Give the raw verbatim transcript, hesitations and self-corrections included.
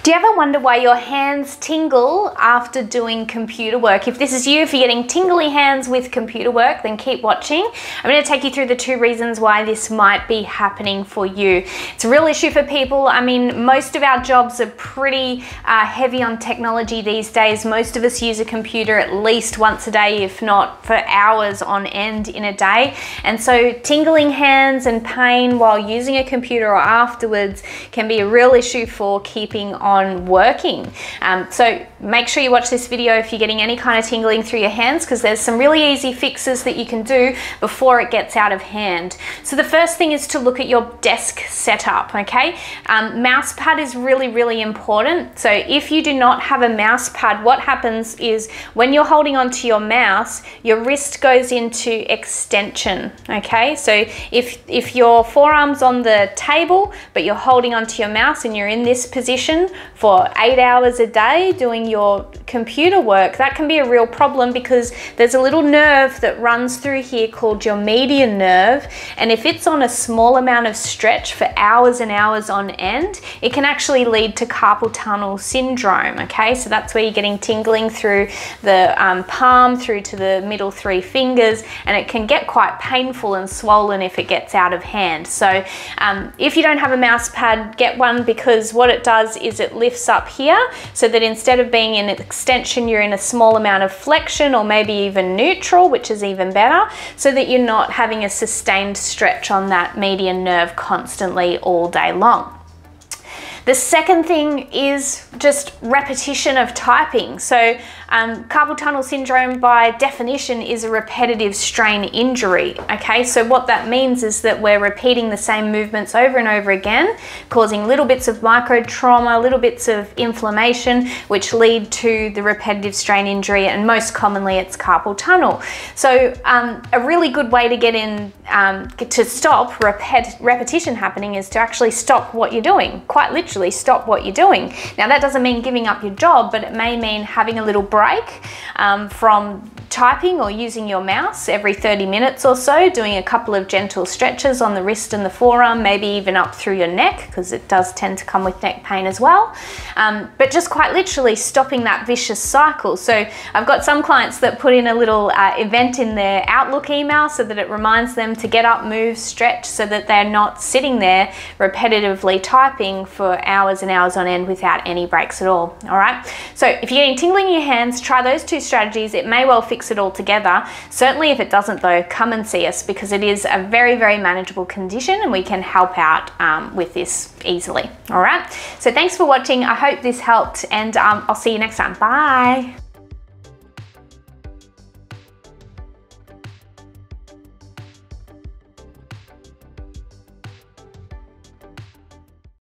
Do you ever wonder why your hands tingle after doing computer work? If this is you, if you're getting tingly hands with computer work, then keep watching. I'm going to take you through the two reasons why this might be happening for you. It's a real issue for people. I mean, most of our jobs are pretty uh, heavy on technology these days. Most of us use a computer at least once a day, if not for hours on end in a day. And so tingling hands and pain while using a computer or afterwards can be a real issue for keeping on on working. Um, so make sure you watch this video if you're getting any kind of tingling through your hands, because there's some really easy fixes that you can do before it gets out of hand. So the first thing is to look at your desk setup, okay? Um, mouse pad is really, really important. So if you do not have a mouse pad, what happens is when you're holding onto your mouse, your wrist goes into extension, okay? So if, if your forearm's on the table, but you're holding onto your mouse and you're in this position for eight hours a day doing your computer work, that can be a real problem, because there's a little nerve that runs through here called your median nerve, and if it's on a small amount of stretch for hours and hours on end, it can actually lead to carpal tunnel syndrome, okay? So that's where you're getting tingling through the um, palm through to the middle three fingers, and it can get quite painful and swollen if it gets out of hand. So um, if you don't have a mouse pad, get one, because what it does is it lifts up here so that instead of being in extension, you're in a small amount of flexion, or maybe even neutral, which is even better, so that you're not having a sustained stretch on that median nerve constantly all day long. The second thing is just repetition of typing. So um, carpal tunnel syndrome by definition is a repetitive strain injury, okay? So what that means is that we're repeating the same movements over and over again, causing little bits of micro trauma, little bits of inflammation, which lead to the repetitive strain injury, and most commonly it's carpal tunnel. So um, a really good way to get in, um, to stop repet repetition happening is to actually stop what you're doing, quite literally. Stop what you're doing. Now that doesn't mean giving up your job, but it may mean having a little break um, from typing or using your mouse every thirty minutes or so, doing a couple of gentle stretches on the wrist and the forearm, maybe even up through your neck, because it does tend to come with neck pain as well. Um, but just quite literally stopping that vicious cycle. So I've got some clients that put in a little uh, event in their Outlook email so that it reminds them to get up, move, stretch, so that they're not sitting there repetitively typing for hours and hours on end without any breaks at all. All right. So if you're getting tingling in your hands, try those two strategies. It may well fix it all together. Certainly if it doesn't though, come and see us, because it is a very, very manageable condition and we can help out um, with this easily. All right. So thanks for watching. I hope this helped, and um, I'll see you next time. Bye.